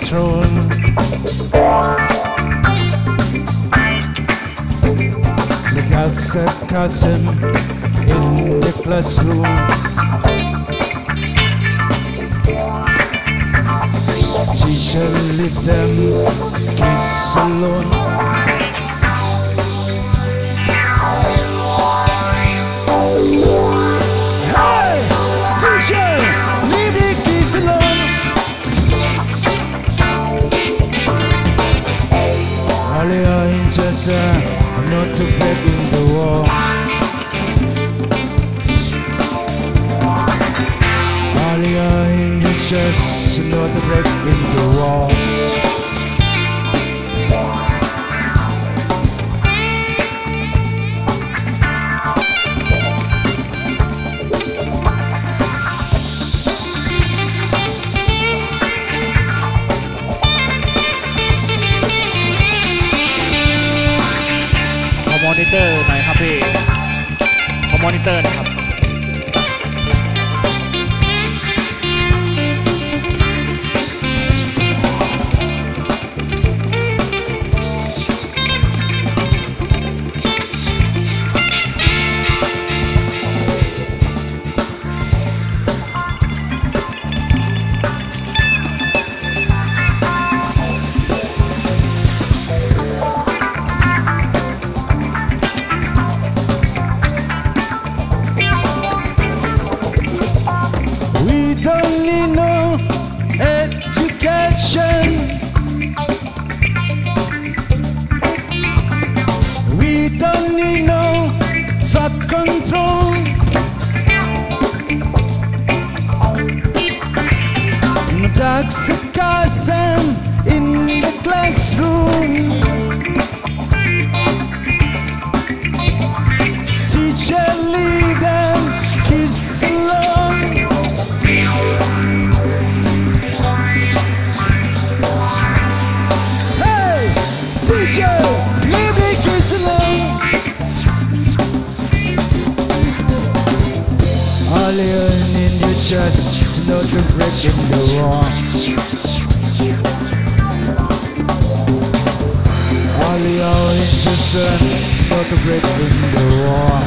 control. Look out, sarcasm in the classroom. Teacher, leave them kids alone. Hey, teacher, leave the kids alone. All your interests are not to break in the wall. All your interests are not to break in the wall. มอนิเตอร์หน่อยครับพี่ขอมอนิเตอร์นะครับ Don't need no education. We don't need no thought control. No dark sarcasm in the classroom. Teacher, leave them kids alone. Teacher, leave the kids alone. All you need you just know to break in the wall. All you just know to break in the wall.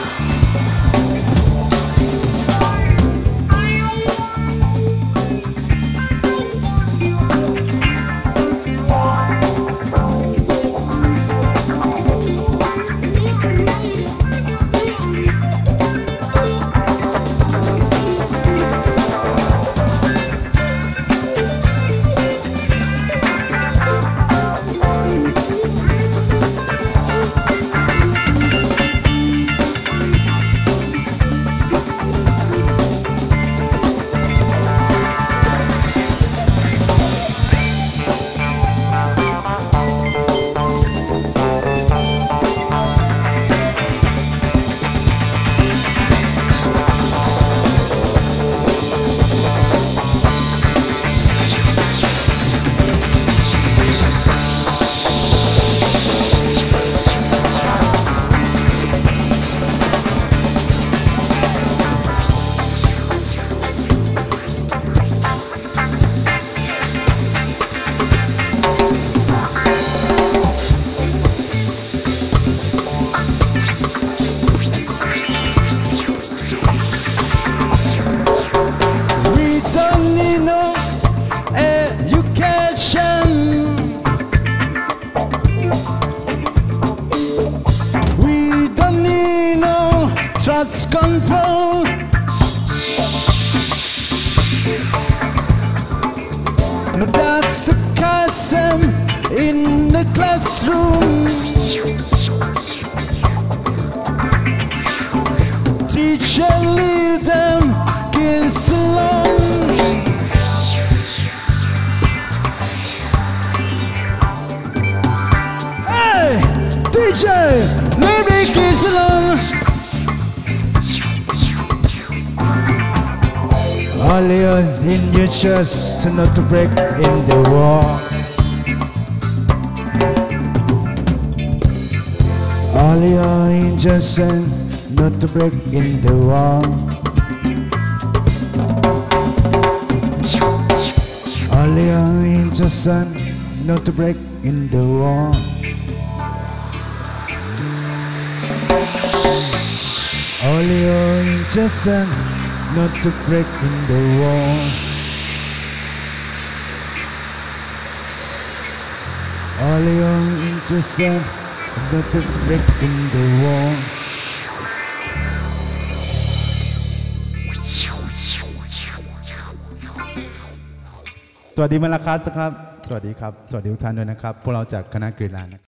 Thoughts control. No dark sarcasm in the classroom. Teacher, leave them kids alone. Hey, teacher, leave the kids alone. All you in your chest not to break in the wall. All your angels not to break in the wall. All All your intention not to break in the wall. All your intention not to break in the wall. All your intention not to break in the wall. สวัสดีมาลาคัสครับสวัสดีครับสวัสดีทุกท่านด้วยนะครับพวกเราจากคณะ GreenLand